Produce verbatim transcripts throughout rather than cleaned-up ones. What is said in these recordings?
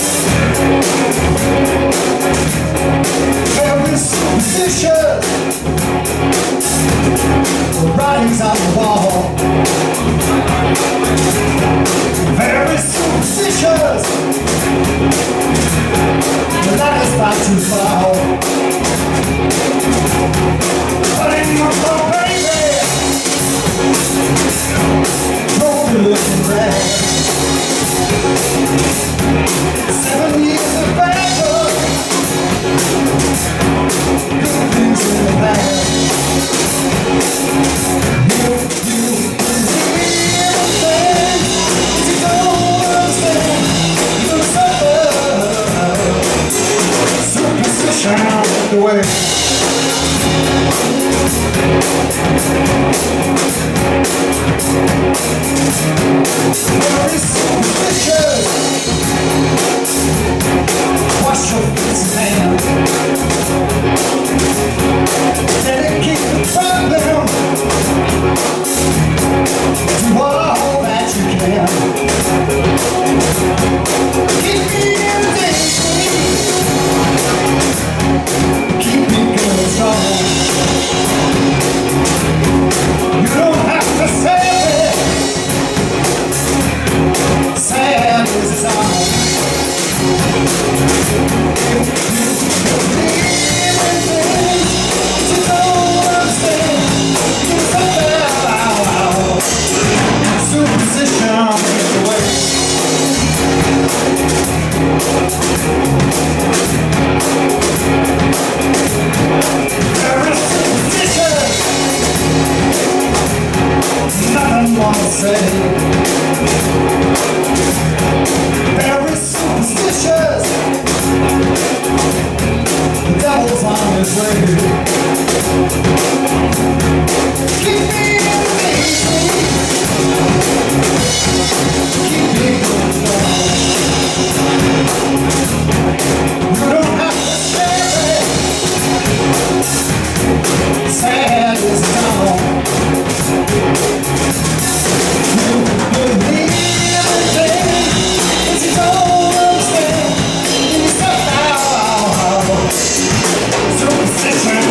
Very superstitious, the writings on the wall. Very superstitious, the light is about to fall. But in your phone, baby, don't be looking back. Seven years of bad luck, good things in the past. You, you believe in things you don't understand. You'll suffer. Superstition out the way. Very superstitious. Wash your face and hands. Dedicate the problem to all that you can. Keep me in the daydream. Keep me good strong. You don't have to say it. Sad is the song. If you believe in things you don't understand, you suffer. Superstition is the way. Very superstitious, nothing more to say. Very superstitious, the devil's on his way. Keep me in the daydream. Keep me going strong. You don't have to share it. Sad is the song. You believe in things you don't understand. You step out. Superstition.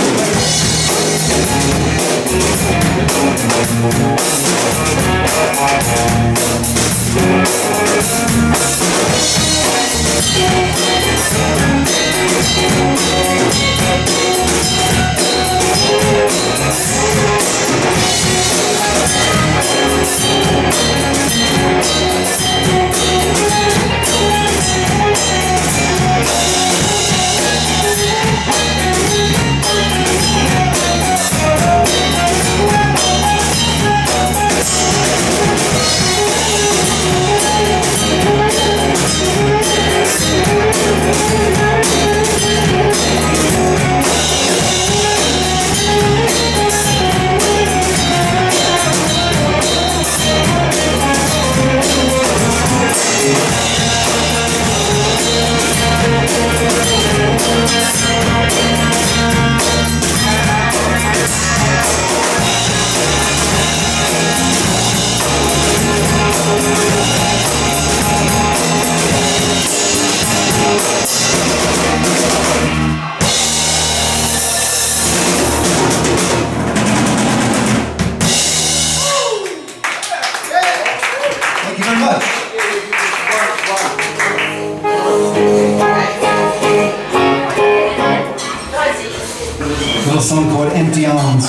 Thank you very much. A little song called Empty Arms.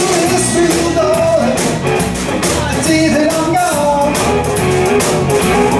See that I'm gone.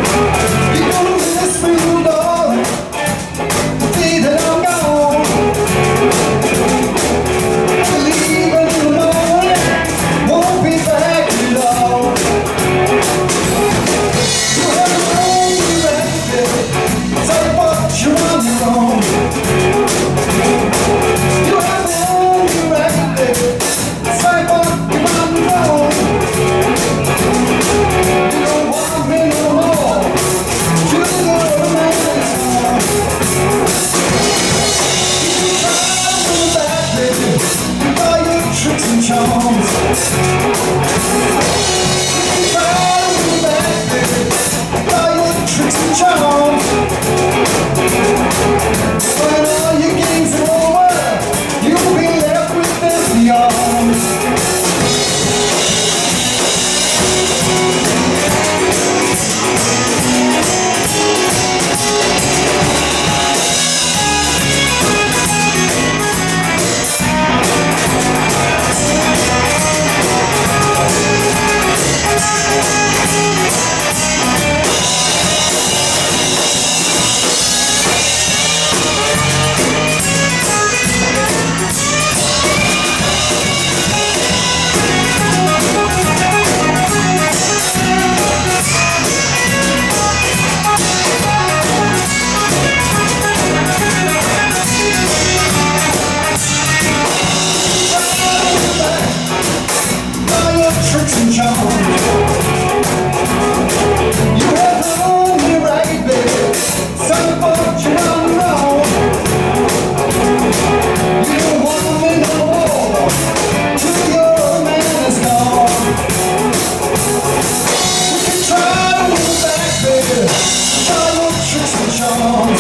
song.